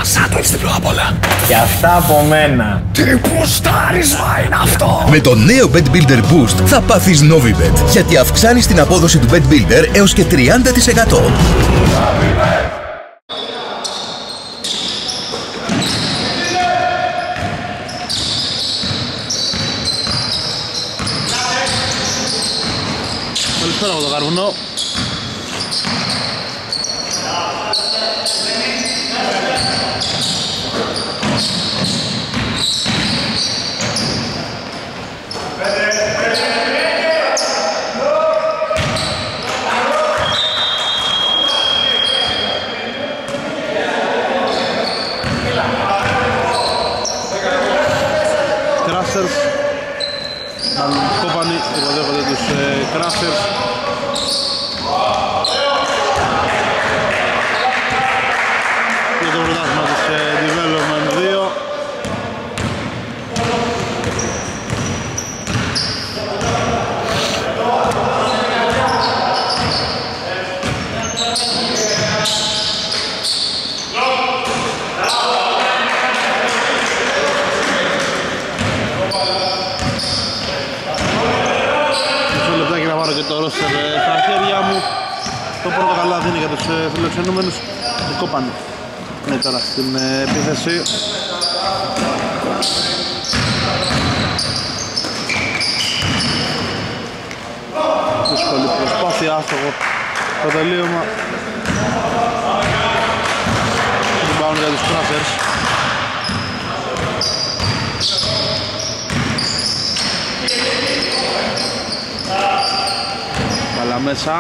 Σαν το έτσι διπλό απ' όλα. Και αυτά από μένα. Τι πουστάρισμα είναι αυτό! Με το νέο Bet Builder Boost θα πάθεις Novibet, γιατί αυξάνεις την απόδοση του Bet Builder έως και 30%. Καλησπέρα από το Καρβουνό. Κράσερς Κόπανη υποδέχονται τους Κράσερς. Για το πρωτάθλημα της Development 2. Και το ρόστερ στα χέρια μου. Το πρώτο καλάθι είναι για τους φιλοξενούμενους. Κόπανη είναι τώρα στην επίθεση. Δύσκολη προσπάθεια, άστοχο το τελείωμα. Rebound για τους Κράσερς. Καλά μέσα.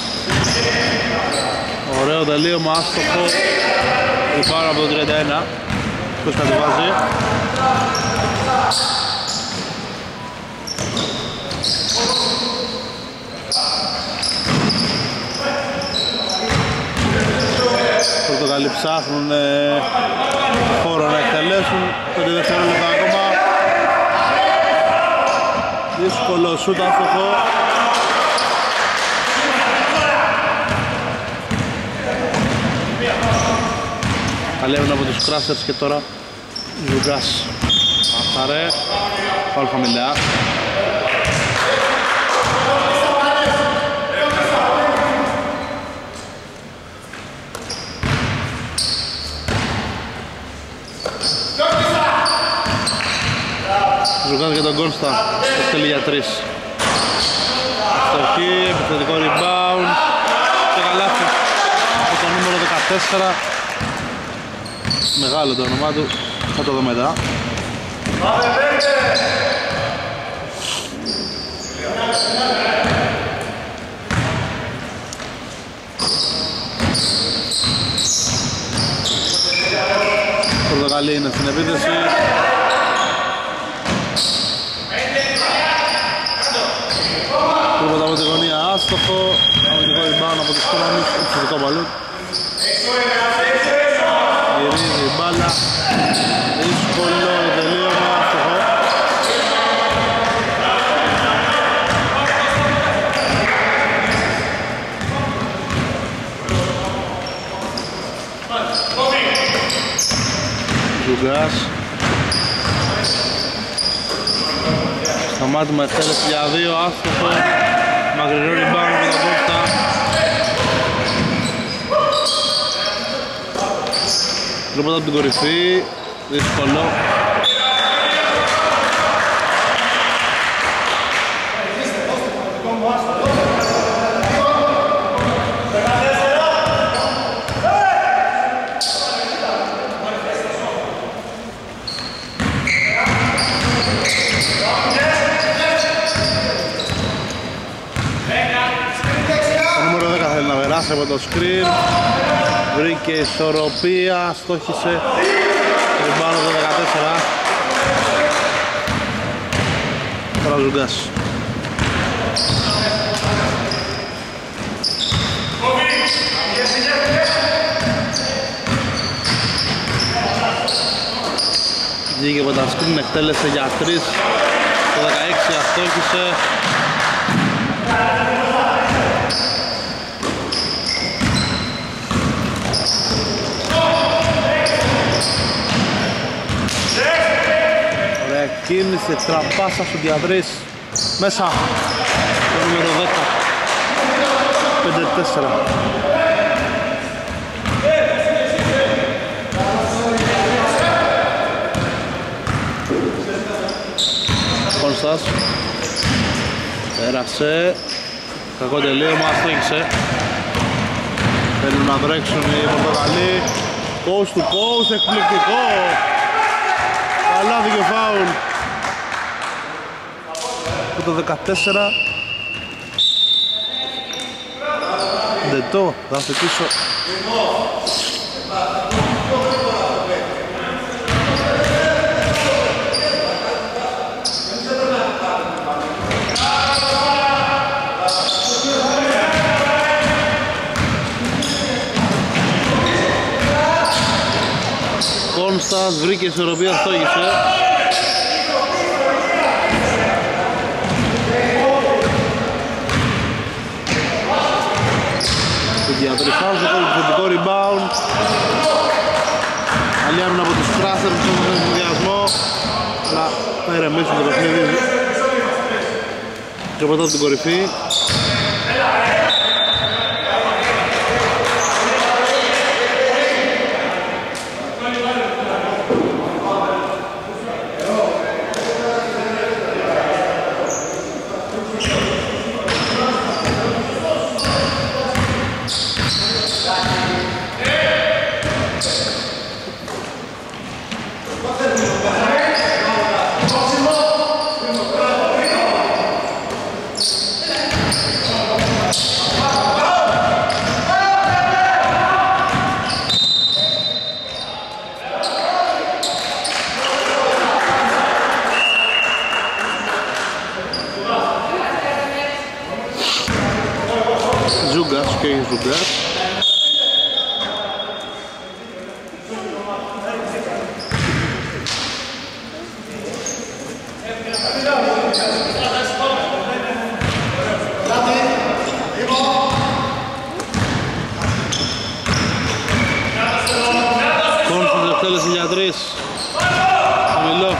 Ωραίο τελείωμα, άστοχο. Πάνω από το 31. Ποιος κατεβάζει. Πορτοκαλί ψάχνουν χώρο να εκτελέσουν. 5 δευτερόλεπτα ακόμα. Δύσκολο σούτ, άστοχο. Παλεύουν από τους Κράσερς και τώρα Ζουγκάς. Αφαρέ, φάουλ χαμηλά. Ζουγκάς για τον Κόνστα, το στέλνει για 3. Αστοχή, επιθετικό rebound και καλάθι από το νούμερο 14. Μεγάλο το όνομά του, θα το δω μετά. Πορτοκαλί είναι στην επίθεση. Τρίποτα από τη γωνία, άστοχο. Αμυντικό rebound από τους Κόμανους, επιθετικό μπαλούν. Γυρίζει η μπάλα. Δύσκολο τελείωμα, άστοχο. Ζουγκάς. Σταμάτημα εκτέλεση για 2, άστοχο. Μακρινό rebound από τον Κώστα. Τρίποτα από την κορυφή, δύσκολο. Το νούμερο 10 θέλει να περάσει από το screen. Βρήκε ισορροπία, στόχισε πάνω το 14. Τώρα Ζουγκάς. Βγήκε από τα σκριν, εκτέλεσε για 3. Το 16 αστόχισε. κίνηση, τραπάσα στο Διαδρής. Μέσα. Το νούμερο 10. 5-4. Κόνστας. Πέρασε. Κακό τελείωμα, αστρίγησε. Θέλουν να τρέξουν οι Πορτογαλοί. Coast to coast, εκπληκτικό. Καλάθι και φάουλ. Και το 14. Ντετό, θα έρθει πίσω. Κόνστας βρήκε ισορροπία, στόγησε. Το διατρυφάζει, το επιθετικό rebound. Άλλη άμυνα από τους Κράστερ που έχουν τον συνδυασμό. Αλλά θα ηρεμήσουν το παιχνίδι. Και μετά από την κορυφή. Ζούγκας και η Ζούγκας. Κόνσος εκτέλεση για 3. Χαμηλό.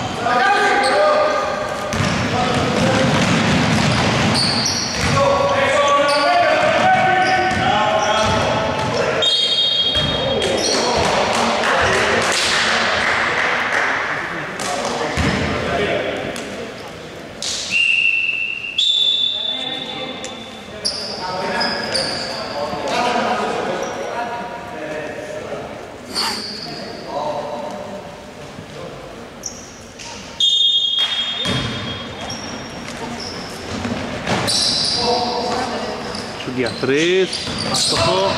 Για 3, αστοχό.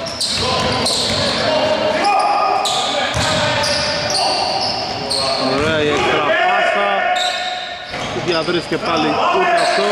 Ωραία η έξτρα πάσα. Για 3 και πάλι ούτε αυτό.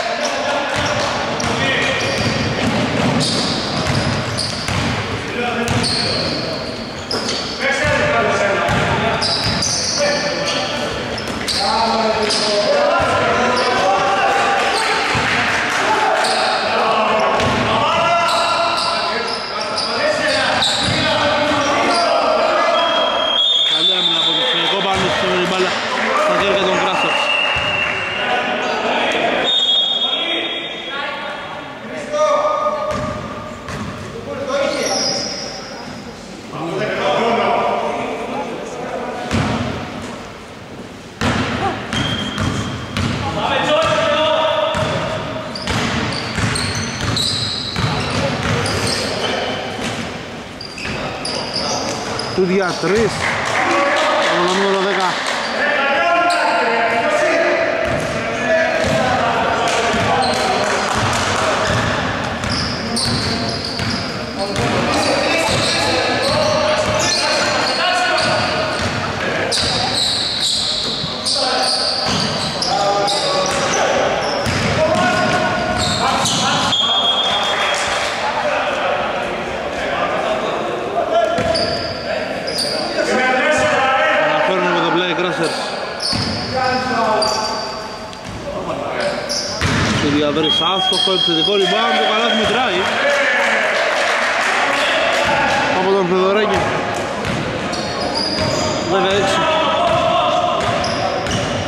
Του δια 3 από το νούμερο 10. Διαβρύς άστοχο, επιθετικό rebound, το καλάθι μετράει από τον Φεδωρέκη. 16.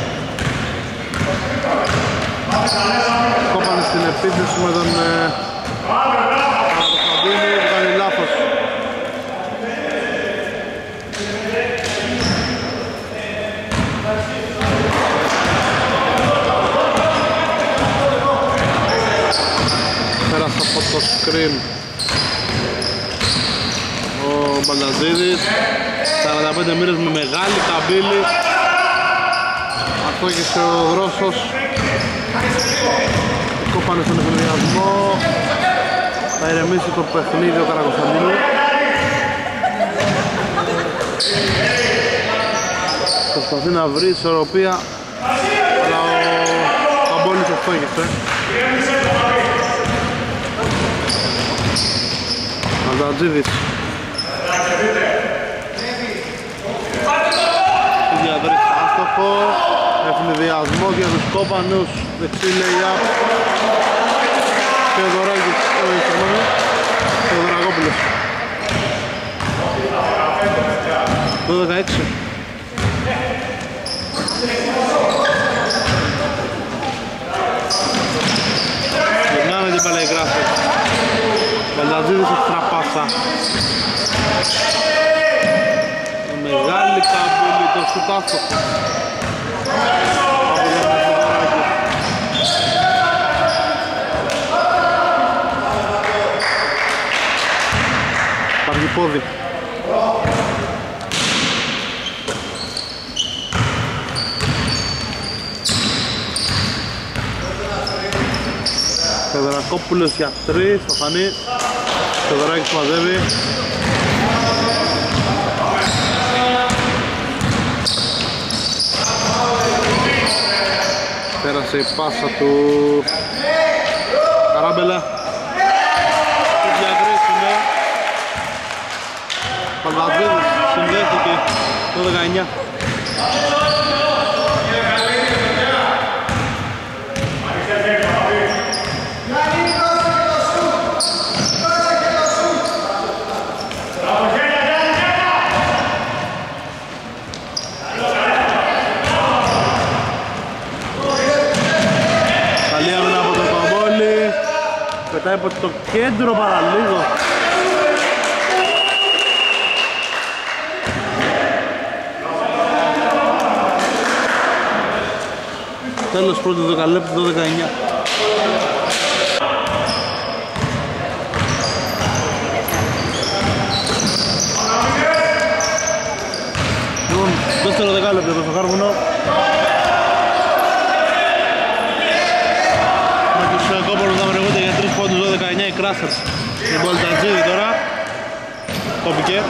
επίθεση με τον Κωνσταντίνου που κάνει λάθος. Πέρασε από το screen ο Μπαλταζίδης. 45 μοίρες με μεγάλη καμπύλη. Αστόχησε ο Δρόσος. Κόπανε στον εφηδιασμό. Θα ηρεμήσει το παιχνίδι ο Καρακωνσταντίνου. Προσπαθεί να βρει ισορροπία, αλλά ο Καμπόλης αστόχησε. Μαντατζίδης. Διαδρύς άστοχο. Ευνηδιασμός για τους Κόπανους. Δεξί lay-up. Θεοδωράκης, Θεοδωρακόπουλος. 12-16. Γυρνάνε την παλαιγράφη. Βαλταζίδης εξτρα πάσα. Μεγάλη καμπύλη, το σουτ άστοχο. Πόδι. Θεοδωρακόπουλος για 3, στο φανί. Θεοδωράκης μαζεύει. Πέρασε η πάσα του Καράμπελα. Παλβαδίδης συνδέθηκε το 19. Καλή άμυνα από τον Παμπόλη. Πετάει από το κέντρο παραλίγο. Τέλος πρώτο δεκαλέπτου, το 19. Λοιπόν, δεύτερο δεκάλεπτο εδώ στο Χάρβουνο. Με τους Κόπολους να βρεγούνται για 3 πόντους, 12-19 οι Κράστερς. Η Μπολτατζίδη τώρα. Κόπηκε.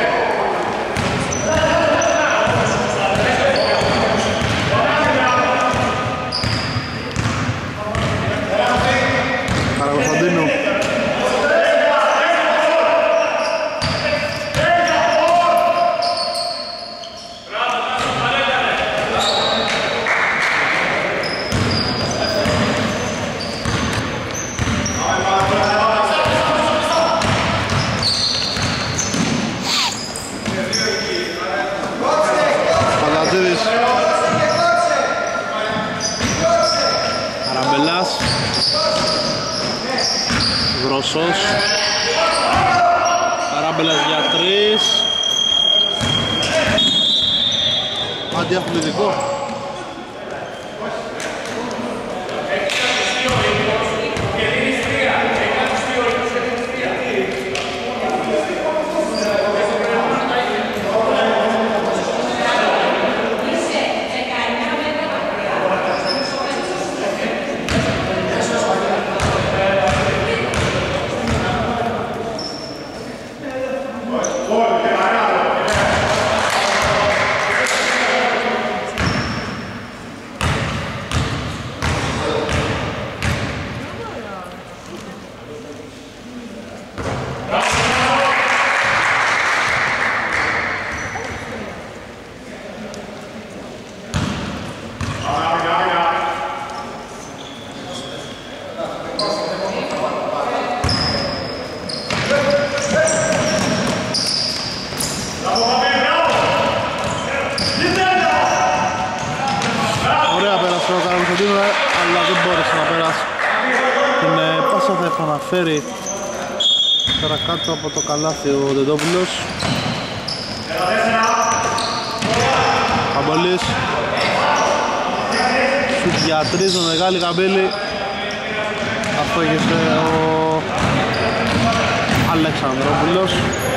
Καρακωνσταντίνου. Πανταζίδης. Καραμπελάς. Δρόσος. Καράμπελας για 3. Αντιαθλητικό. Ωραία πέρασε ο Καρακωνσταντίνου, αλλά δεν μπόρεσε να περάσει την μέσα, θα επαναφέρει τώρα κάτω από το καλάθι ο Δεντόπουλος. Καμπολής σουτ για τρεις με μεγάλη καμπύλη. Αυτό έγεσε ο Αλεξανδρόπουλος.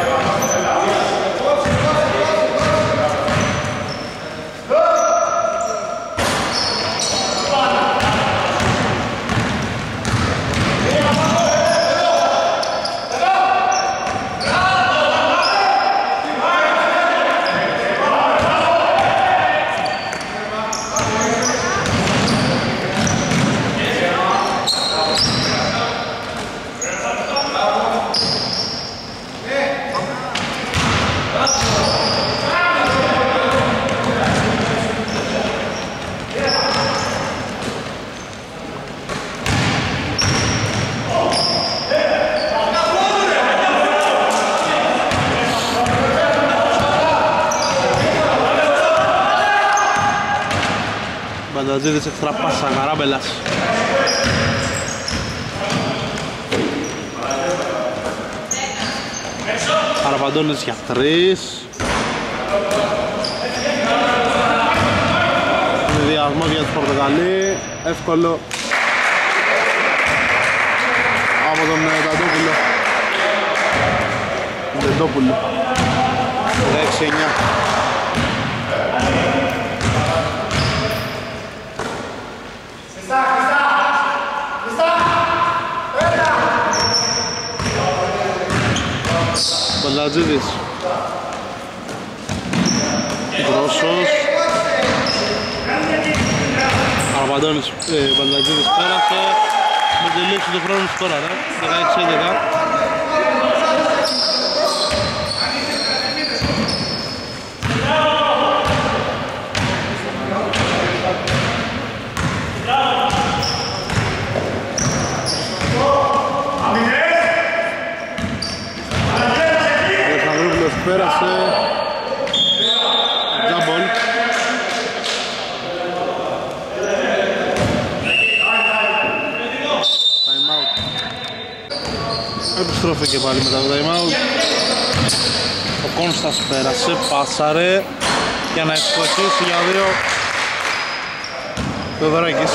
Μπανταζίδης εξτρά πάσα, Καράμπελας. Χαραπαντώνης για τρεις. Διασμός για τους Πορτοκαλί, εύκολο από τον Δεντόπουλο. 16-9. Μπαλατζίδης, Δρόσος, Αραπαντώνης, Μπαλατζίδης πέρασε με τη λήξη του χρόνου τώρα, 16-11. Πέρασε Τζάμπολ. Time out. Επιστροφή και πάλι μετά το time out. Ο Κόνστας πέρασε, πάσαρε για να ευκοσίσει για δύο. Θεοδωράκης.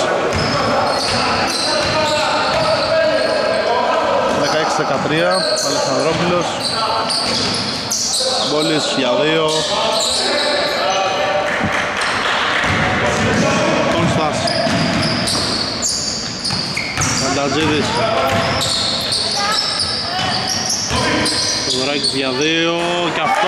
16-13, Αλεξανδρόπουλος. Μπόλης για δύο. Κόνστας. Φανταζίδης. Θεοδωράκης για δύο. Και αυτό.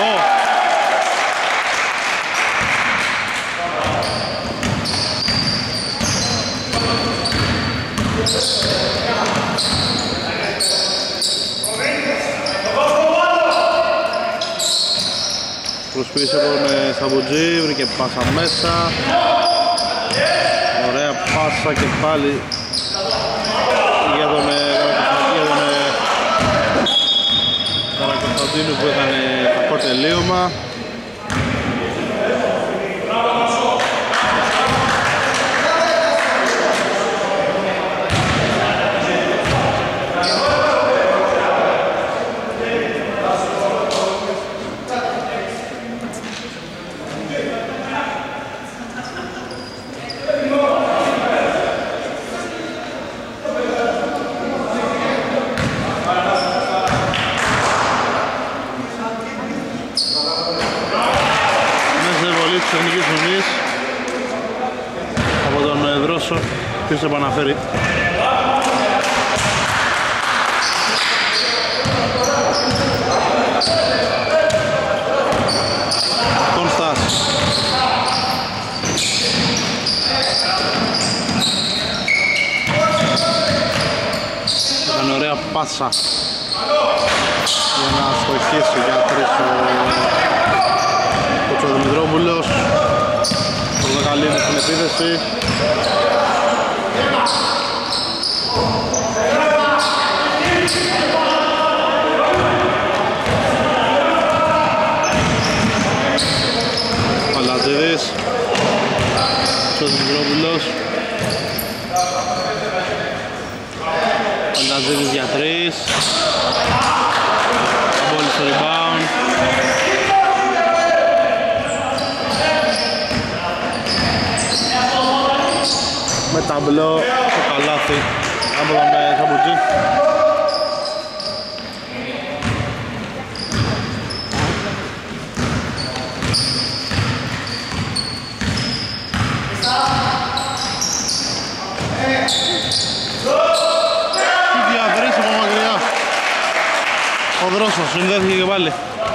Προσπίσε από τον Σαμπουτζή, βρήκε πάσα μέσα. Ωραία πάσα και πάλι για τον Καρακωνσταντίνου που έκανε κακό τελείωμα. Από τον Δρόσο, ποιος θα επαναφέρει. Κόνστας. Έκανε ωραία πάσα για να στοχίσει για τρεις ο Τσοδημητρόπουλος. Πορτοκαλίνης στην επίθεση. Παλατζίδης. Τσοδημητρόπουλος. Μπαλταζίδης για 3. Αμπόλης στο rebound. Με ταμπλό στο καλάθι από τον Σαμπουτζή. Τι διαβρύσει από μακριά. Ο Δρόσος συνδέθηκε και πάλι.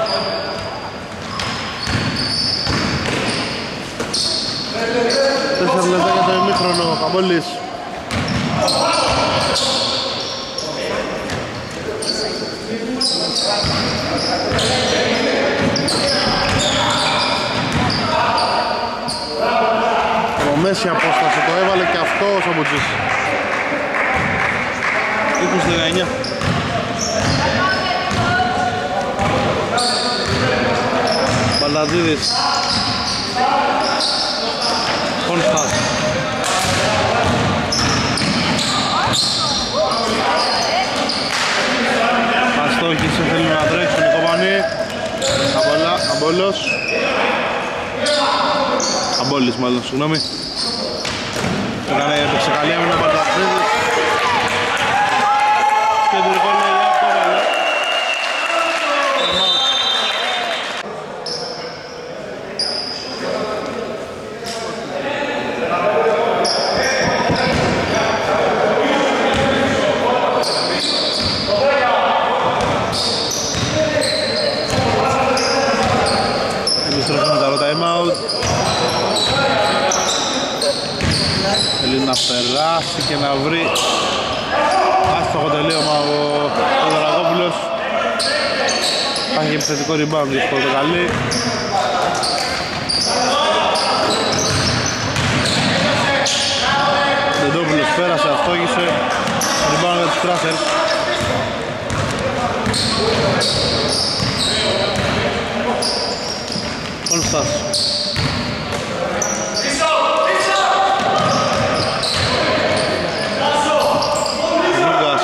Τέσσερα λεπτά για το ημίχρονο, Καμπόλης. Από μέση απόσταση το έβαλε και αυτό ο Σαμπουτζής. 20-19. Μπαλταζίδης. Κόνστας. Αστόχησε, θέλει να τρέξουν οι κομπανοί. Αμπόλος. Αμπόλης μάλλον, συγγνώμη. Έπαιξε καλή άμυνα ο Μπαλταζίδης. Κεντρικό λέει από το βάλε. Επιστρέφουμε τα time out. Θέλει να περάσει και να βρει άστοχο τελείωμα ο Δραγόπουλος. Υπάρχει επιθετικό rebound για το Πορτοκαλί. Ντεντόπουλος πέρασε, αστόγησε. Rebound για τους Κράσερ. Κόνστας. Ζούγκας.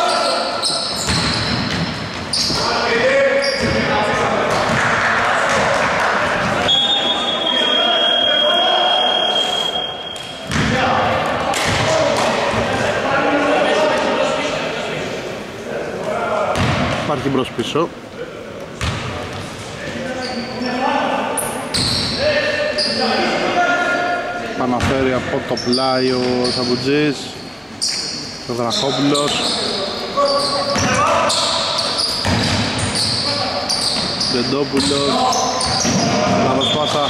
Υπάρχει μπρος πίσω. Παναφέρει από το πλάι ο Σαμπουτζής. Ο Δραχόπουλος. Ντεντόπουλος. Λάθος πάσα.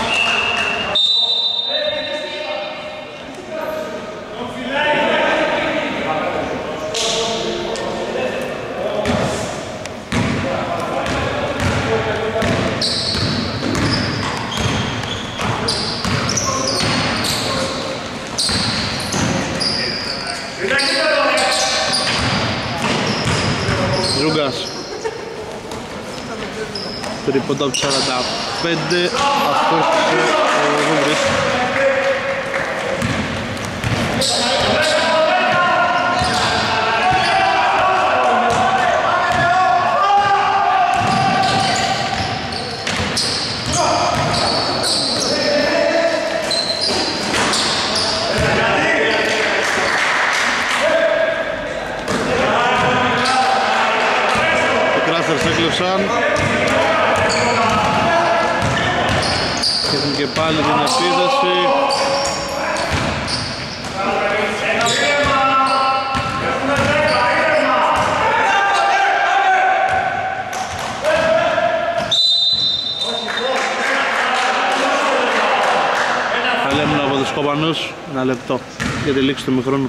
Ζούγκας. Τρίποντα από 45. Αστόχησε ο Ζούγκρης. Έκλεψαν και έχουν και πάλι την επίδεση. Θα λέμε από τους Κοπανούς, ένα λεπτό για τη λήξη του ημιχρόνου.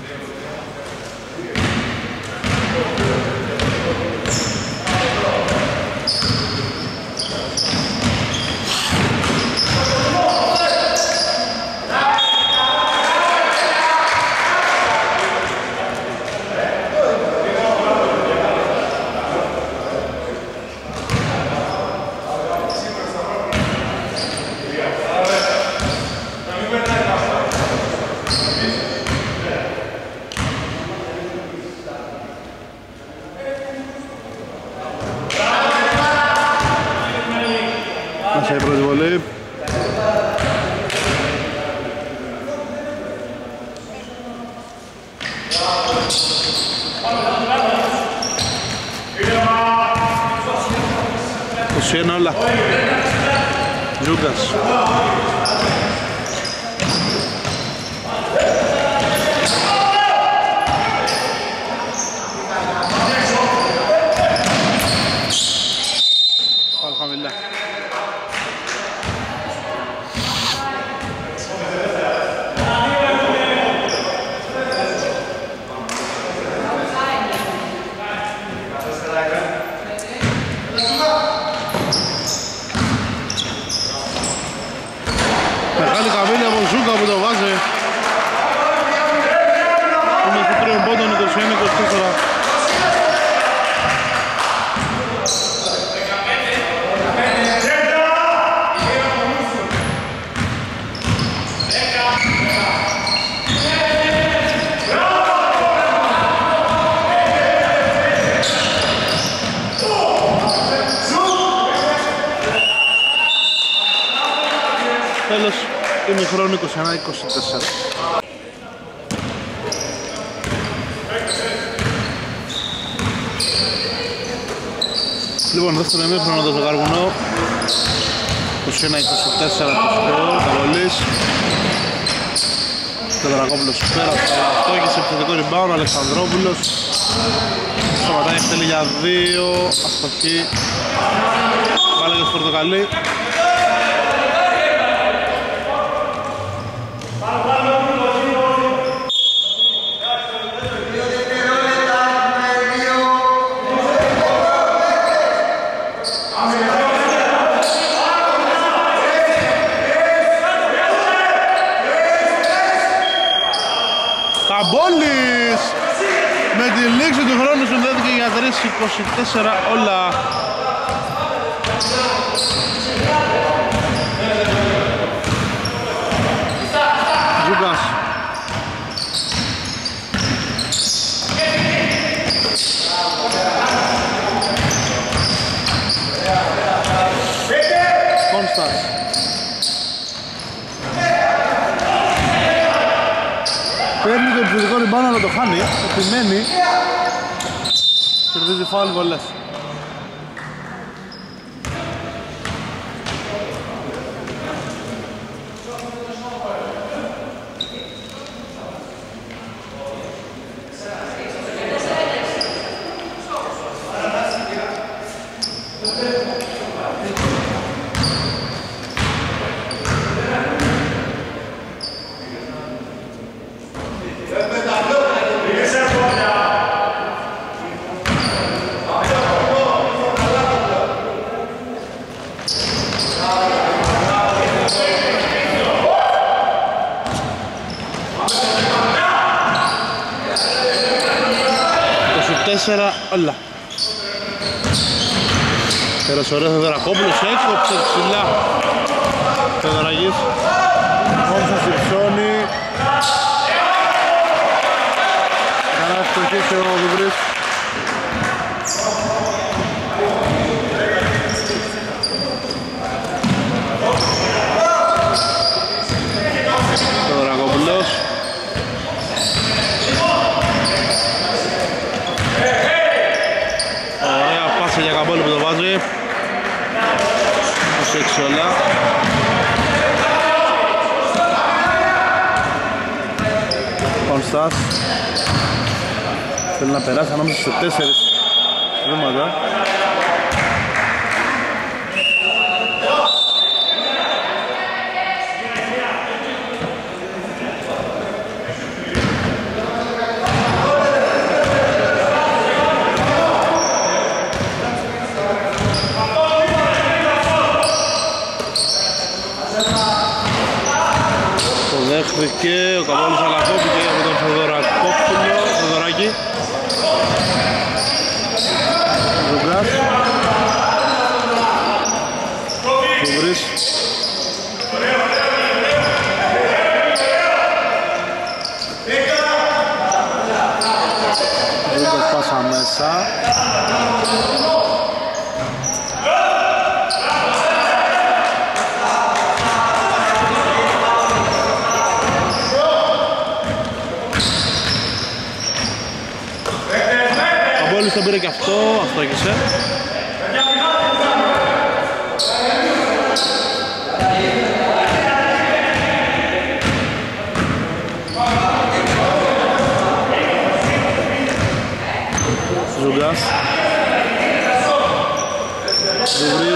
Μέσα η πρώτη βολή. Ένα όλα. Ζούγκας. Πάλι χαμηλά. Μεγάλη καμπύλη από Ζούκα που το βάζει. Είναι στο τρίον πόντων 21-24. Τέλος, είναι χρόνο 21-24. Λοιπόν, δεύτερο ημίχρονο το Ζεγαργουνό. 21-24 το σκορ, Καλολής. Θεοδωρακόπουλος πέρα από το αυτόγησε, επιθετικό rebound, ο Αλεξανδρόπουλος. Σταματάει, εκτελεί για 2, αστοχή. Βάλε για Πορτοκαλί. Καμπόλης με τη λήξη του χρόνου συνδέθηκε για 3-24 όλα. Ζούγκας. Κόνστας. Παίρνει το επιθετικό ριμπάουντ αλλά το χάνει, επιμένει. Κερδίζει φάουλ βολές. Όλα. Πέρασε ωραίο Θεοδωρακόπουλος, έκοψε ψηλά Θεοδωρακής. Όμως θα υψώνει. Καλά φτωχίσει ο Δουβρής. Θεοδωρακόπουλος. Για Καμπόλη που το βάζει 26 όλα. Κόνστας θέλει να περάσει ανάμεσα σε 4 βήματα. Και ο Καμπόλης αλακώθηκε από τον Θεοδωράκη. Ζουγκάς. Δουβρής. Ζουγκάς πάσα μέσα. αυτό, αστόχησε. Ζούγκας. Ζούγκρης.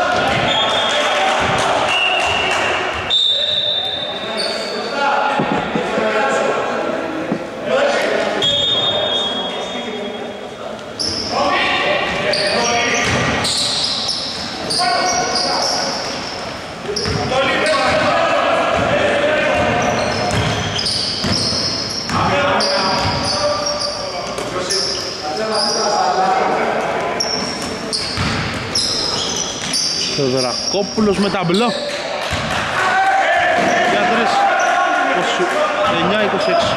Θεοδωρακόπουλος με ταμπλό για 3, 29-26.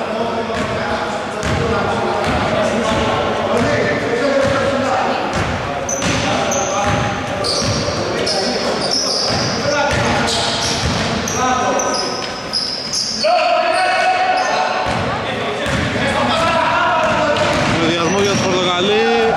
Διασμό για το Πορτοκαλί.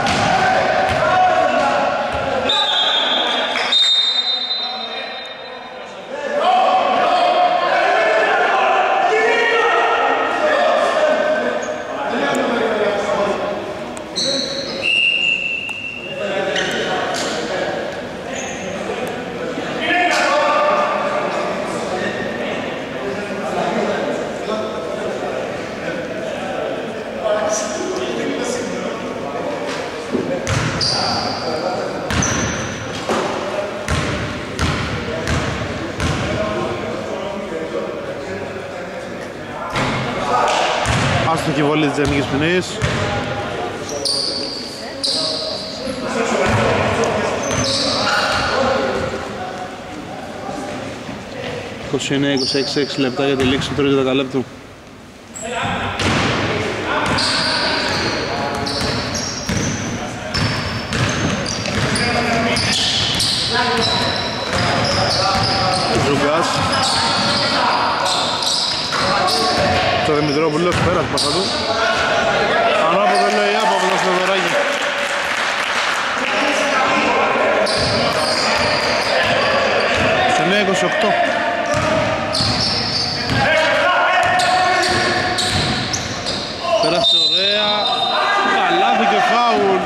Άστοχη βολή της Εθνικής Ποινής. ...29-26, 6 λεπτά για τη λήξη του τρίτου δεκαλέπτου. Ζούγκας. Το Δημητρόπουλος πέρασε πάσα του. Ανάποδο λέει από το Θεοδωράκη. Σε 9-28. Πέρασε ωραία. Καλάθι και φάουλ.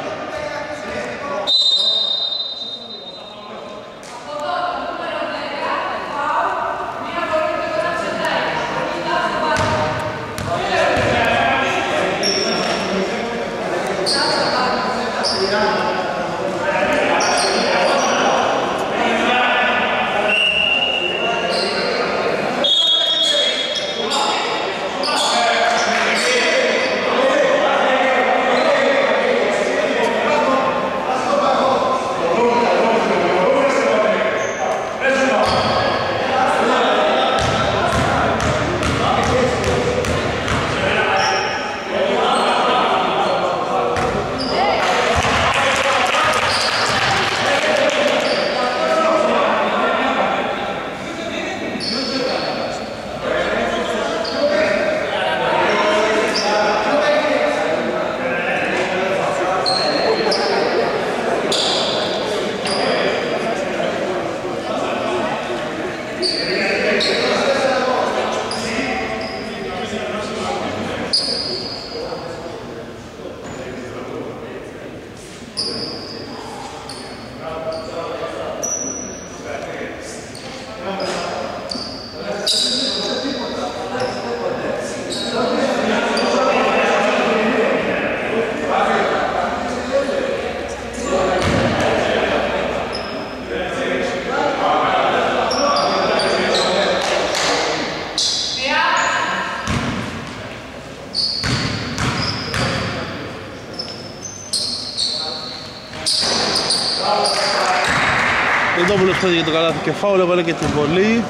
Δόμπουλος πέτει για το καλάθι και φάουλ, έβαλε και την βολή.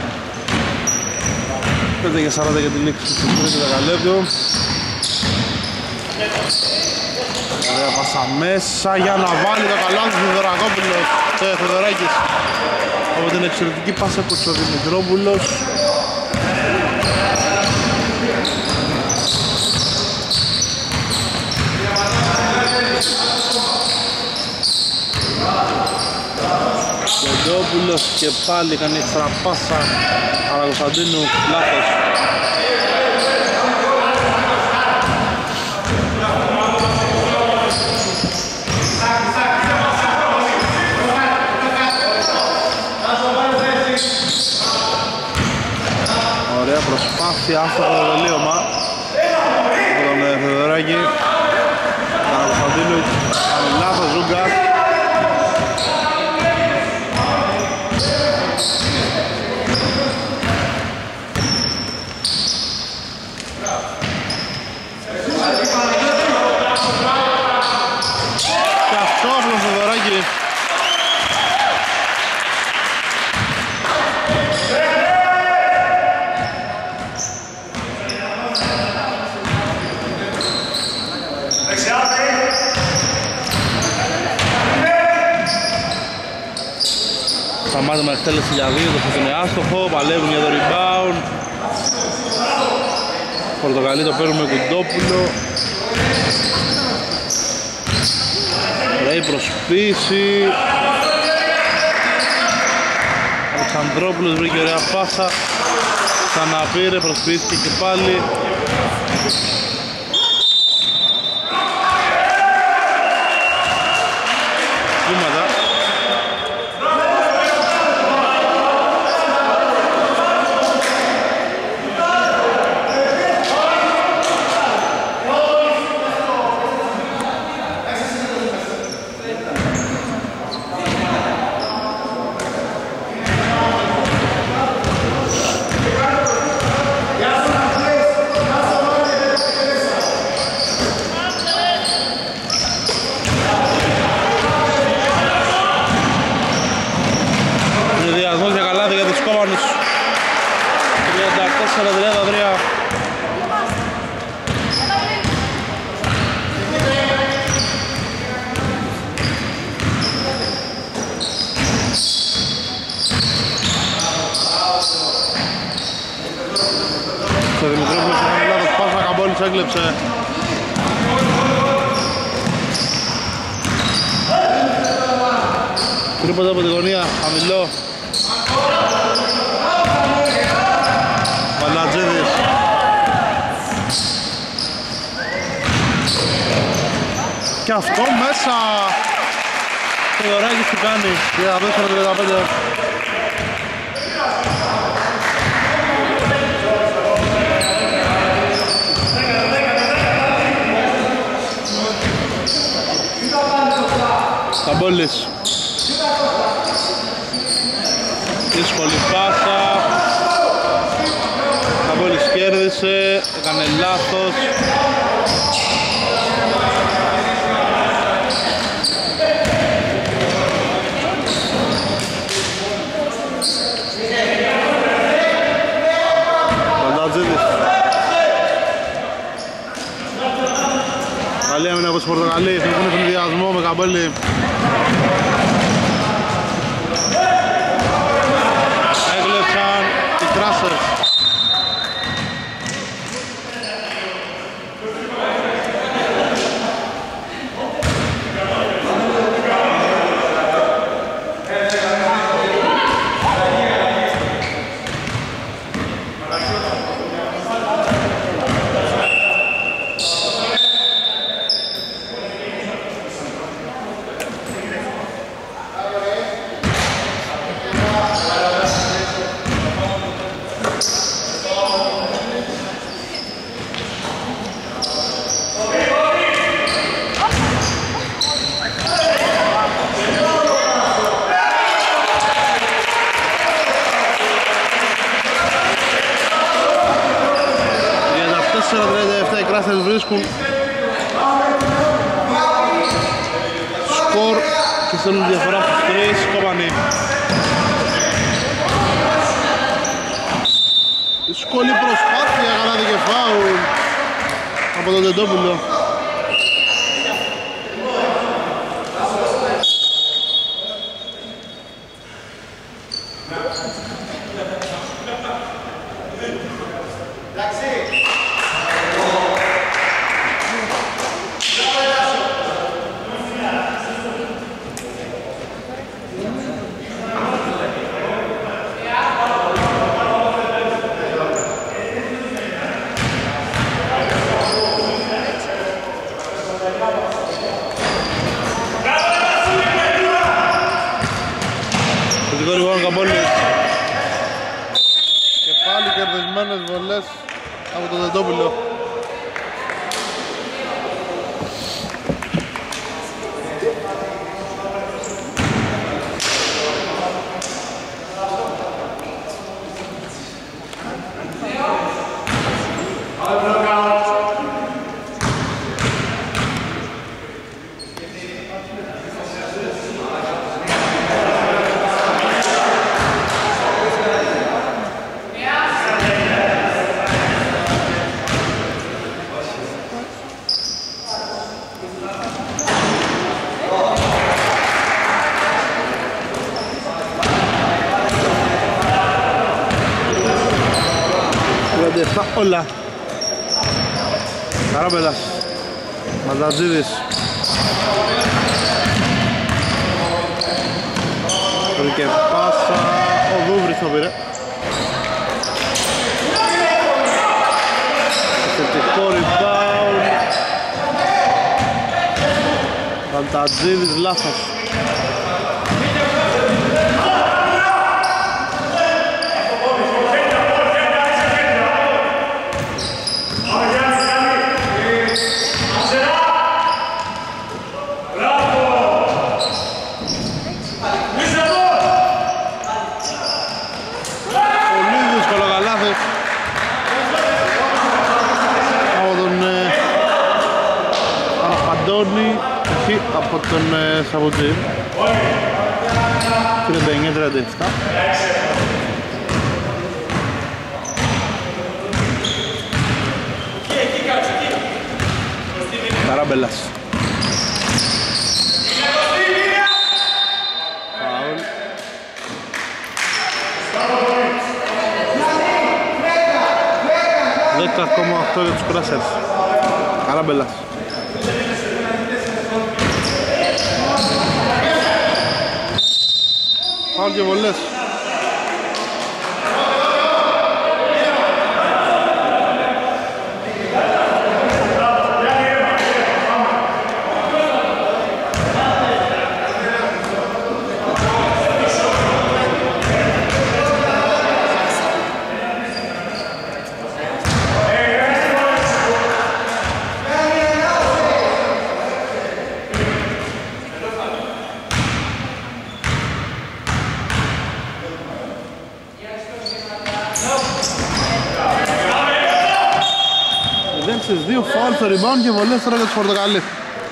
5 για 40 για την λήξη του τρίτου δεκαλέπτου. Ωραία πάσα μέσα για να βάλει το καλάθι του Θεοδωρακόπουλος, Θεοδωράκης. Από την εξαιρετική πάσα που ο Δημητρόπουλος. Γεντόπουλος και πάλι κάνει έξτρα πάσα, αλλά Κωνσταντίνου λάθος. Ωραία προσπάθεια, άστοχο το τελείωμα από τον Θεοδωράκη. Κάνα Κωνσταντίνου, κάνει λάθος Ζούγκας. Και αυτός ο Θεοδωράκη. Σταμάτημα εκτέλεση για 2, το φωτό είναι άστοχο, παλεύουν για το rebound. Πορτοκαλί το παίρνουμε Κουντόπουλο. Ρέι προσπίση. Αλεξανδρόπουλος βρήκε ωραία πάσα. Ξαναπήρε, προσπίθηκε και πάλι. Βήματα. Διασμός για καλάδι για τους Κόβανους. 34-33. Στο Δημητρόπουλος έκανε λάθος πάσα, Καμπόλης έκλεψε. Τρίποντα από τη γωνία, χαμηλό. Βαλατζίδης. Και αυτό μέσα. Θεοδωράκης τι κάνει. 34-35. Καμπόλης. Δύσκολη πάσα. Καμπόλης κέρδισε, έκανε λάθος. Παντατζίδης. Καλή άμυνα από τους Πορτοκαλί, έχουν συνδυασμό με Καμπόλη. Έκλεψαν οι Κράσερς. Οι Κράσερς βρίσκουν σκορ και στέλνουν διαφορά στους 3. Κόβανοι. Δύσκολη προσπάθεια, καλάδι και φάουλ από τον Τεντόπουλο. Επιθετικό ρηγόνο Καμπόλης. Και πάλι κερδισμένες βολές από τον Δεντόπουλο. Όλα. Καράμπελας, Μαντατζίδης. Και πάσα, ο Δούβρης το πήρε. Θετικό rebound. Μαντατζίδης λάθος. Από τον Σαββουτζή 39-37. Καράμπελας. Φάουλ. Δέκα ακόμα 8 για τους Κράσερς. Καράμπελας. Φάουλ και βολές. Στις δύο φάουλ στο rebound και βολές τώρα για τους Πορτοκαλί.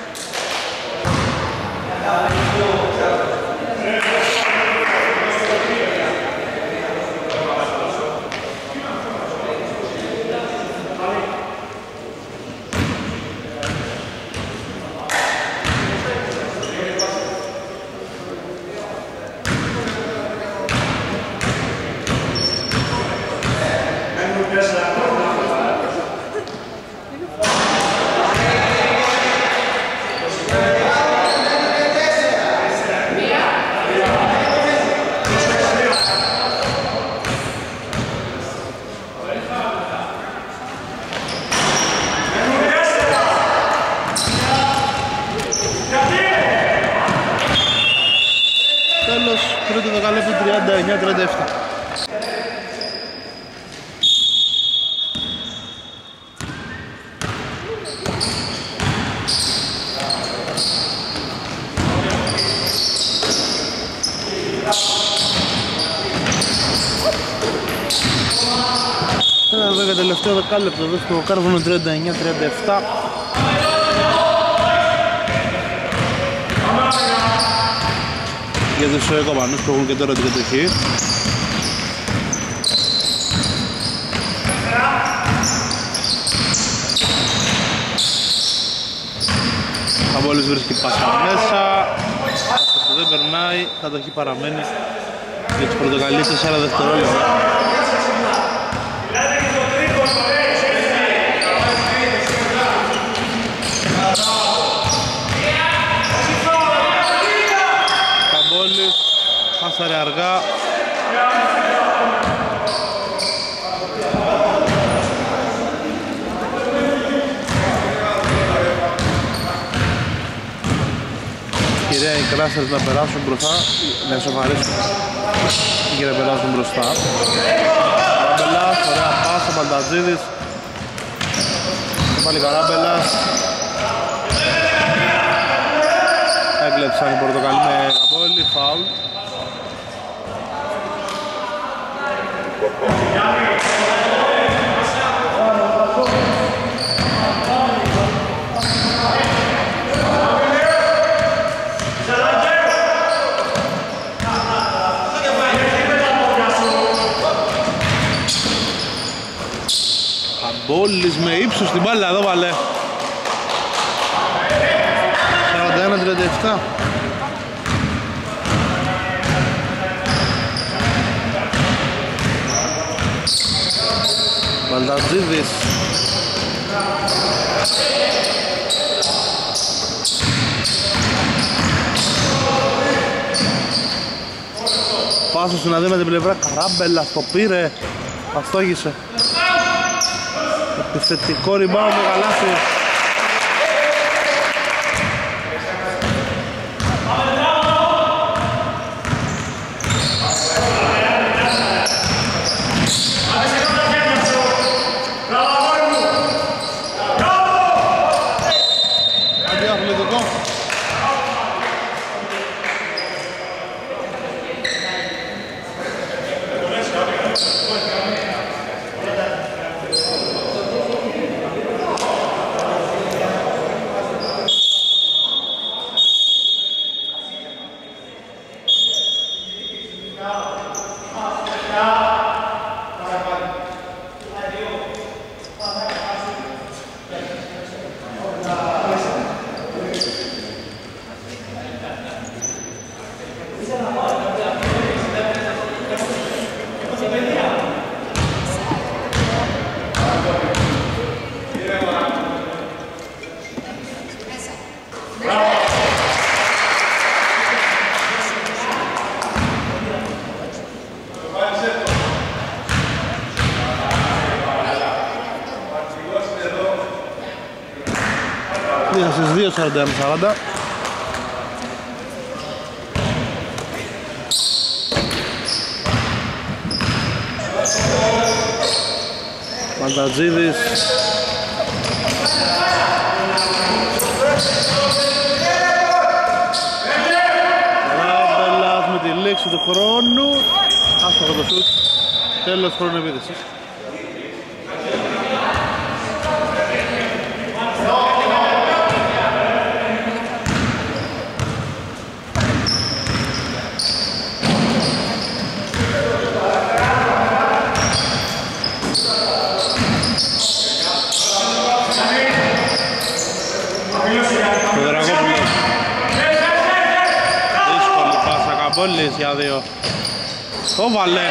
Τρίτο δεκαλέπτου 39-37. Τώρα τελευταίο δεκάλεπτο εδώ στο Κάρβουνο 39-37. Για τους κομπανούς που έχουν και τώρα την κατοχή. Καμπόλης βρίσκει πάσα μέσα. Αυτό δεν περνάει, κατοχή παραμένει για τους Πορτοκαλί 4 δευτερόλεπτα. Πάσαρε αργά. Και ευκαιρία οι Κράσερς να περάσουν μπροστά, να ισοφαρίσουν και να περάσουν μπροστά. Καράμπελας, ωραία πάσα, Μπαλτατζίδης. Και πάλι Καράμπελας. Έκλεψαν οι Πορτοκαλί με Καμπόλη, φάουλ. Καμπόλης με ύψος στην μπάλα, εδώ βάλε 41-37. Μπαλτατζίδης. Πάσο στην αδύνατη πλευρά, Καράμπελα το πήρε, αστόγησε. Επιθετικό rebound με καλάθι. Πήγα στις 2.41-40. Μαντατζίδης. Ράμπελας με τη λήξη του χρόνου. Άστοχο το σουτ. Τέλος χρόνου επίθεσης. Καμπόλης για δύο. Το βάλε.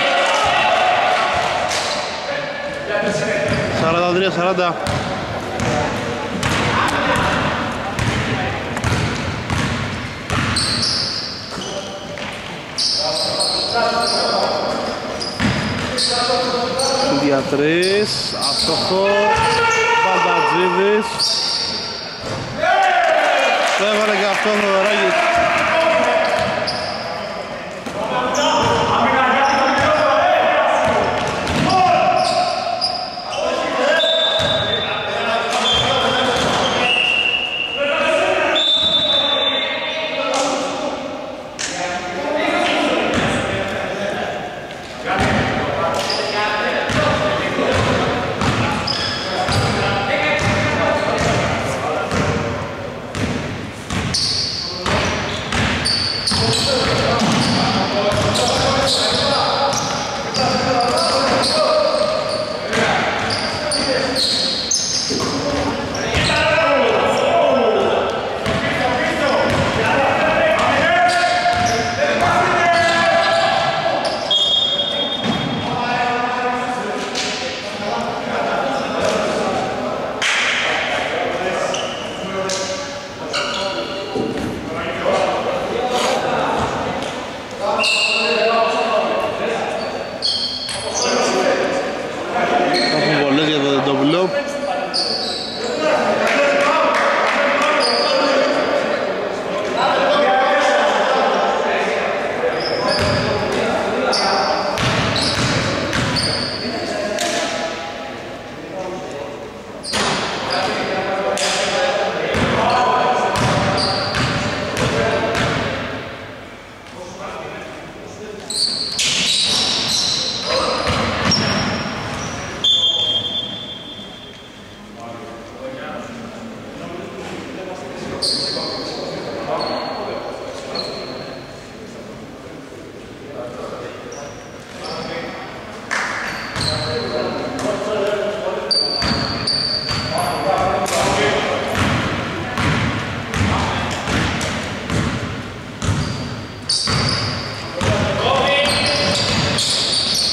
43-40. Για τρεις. Αστοχό. Μπαλτατζίδης. Το έβαλε και αυτό το Ράγης.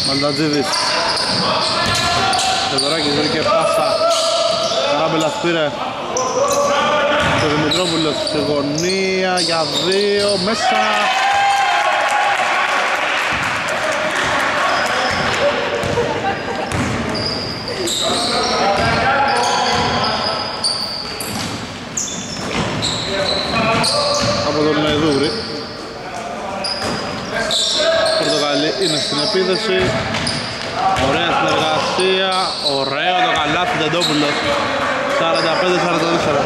Μαλτατζίδης. Θεοδωράκης βρήκε πάσα. Καράμπελας πήρε. Το Δημητρόπουλος στη γωνία για 2 μέσα. Από τον Ναϊδούβρη. Πορτοκαλί είναι στην επίδεση. Ωραία συνεργασία. Ωραίο το καλάθι Τεντόπουλος. 45-44.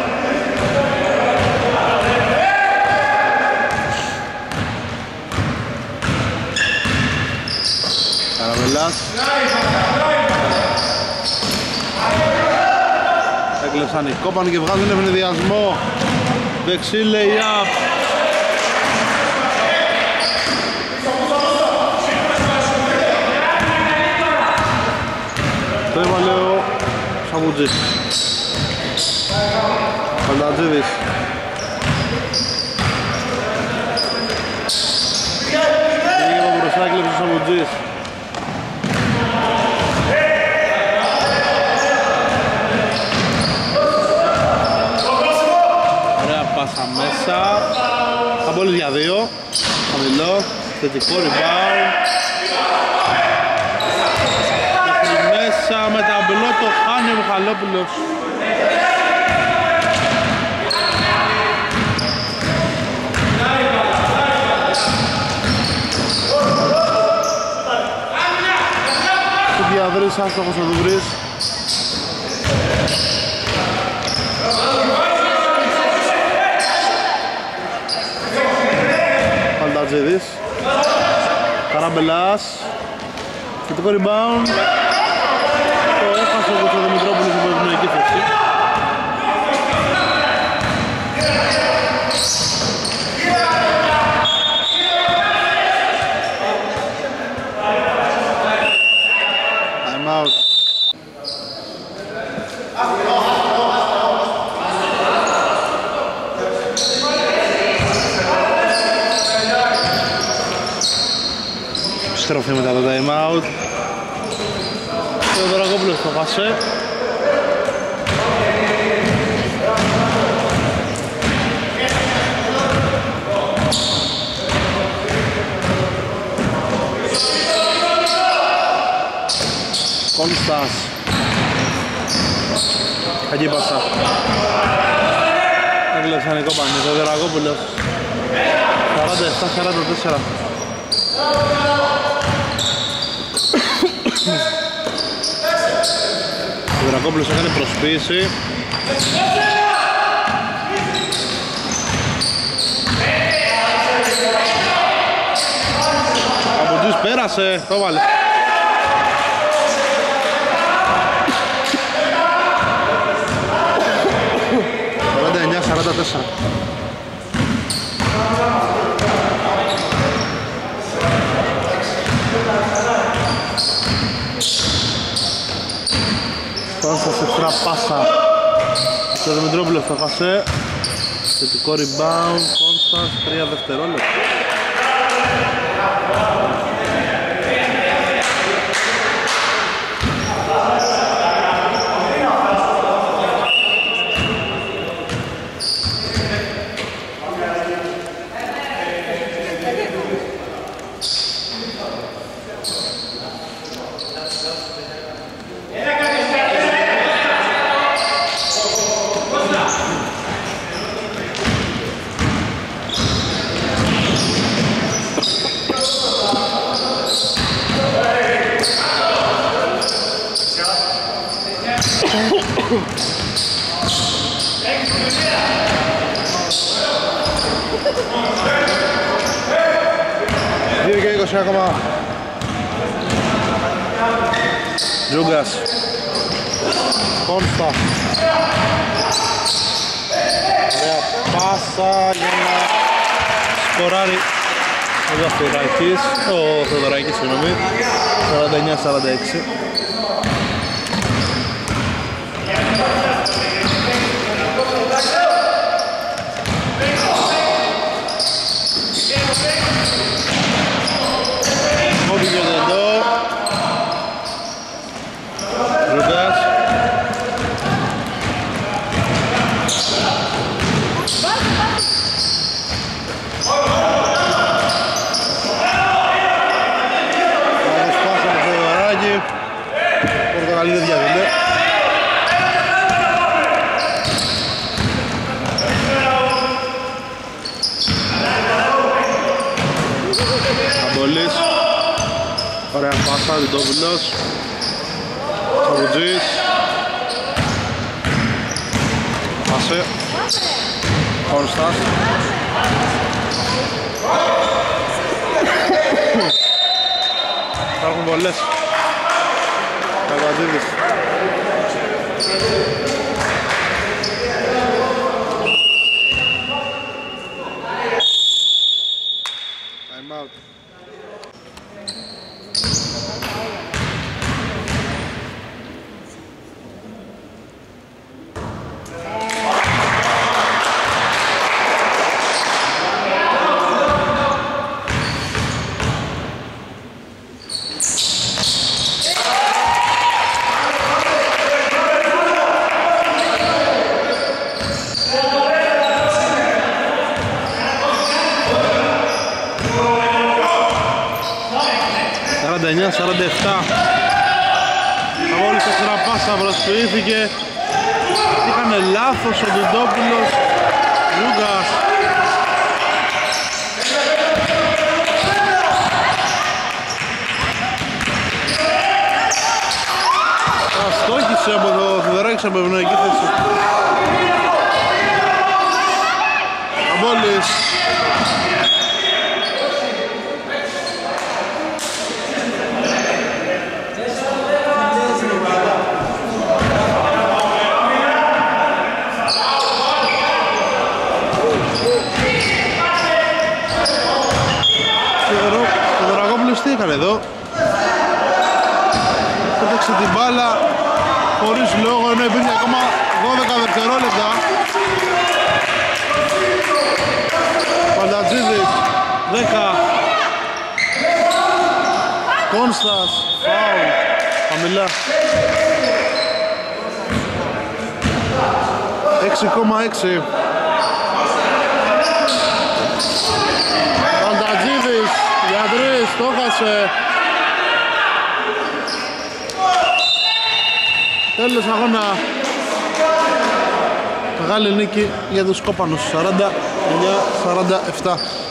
Καραβελάς. Έκλεψαν οι Κόπαν και βγάζουν ευνηδιασμό. Δεξί lay-up. Το έβαλε ο Σαμπουτζής. Φαντατζίδης. Πήγε από μπροστά, έκλεψε ο Σαμπουτζής. Πάσα μέσα. Αμπόλης για 2. Χαμηλό. Θετικό rebound. Και μέσα με ταμπλό το χάνει ο Μιχαλόπουλος. Του διαδρύς άστοχος ο Δουβρής. Μαλτατζίδης. Καράμπελας. Θετικό rebound. Το έχασε ο Δημητρόπουλος από την ευνοϊκή θέση. Time out. Στροφή μετά το time out. Ο Δωρακόπουλος το χάσε. Κόνστας. Κακή πάσα. Έκλεψαν οι Κόπανοι. Ο Δωρακόπουλος. 47-44. Ο Δρακόπουλος έκανε προσποίηση. Από τους πέρασε, το βάλε. ...49-44. Κόνστας εξτρά πάσα στο Δημητρόπουλος το χασέ. Θετικό rebound, Κόνστας, 3 δευτερόλεπτα. Δύο και 20 ακόμα. Τζούγκας. Κόνστα. Ωραία πάσα για να σκοράρει ο Θεοδωράκης, συγγνώμη. 49-46. Κόβηκε εδώ. όχι. Πορτογαλί δεν διαβαίνεται. Αμπολής. Ωραία πάσα, Διτόπουλος. Σαβουτζής. Πάσε. Κόνστας. Υπάρχουν πολλές. Καβατζίδης. Time out. Μόλις τέσσερα πάσα προσποιήθηκε. Είχανε λάθος ο Ντουντόπουλος. Λούγκας. Αστόχησε από το Θεδωράκης από ευνοϊκή θέση. Αμπόλης. Τι έκανε εδώ, πέταξε την μπάλα χωρίς λόγο ενώ υπήρχε ακόμα 12 δευτερόλεπτα. Παλτατζίδης 10. Κόνστας, φάουλ, χαμηλά. 6,6. Παλτατζίδης για 3, το έχασε. Τέλος αγώνα. Μεγάλη νίκη για τους Κόπανους, 49-47.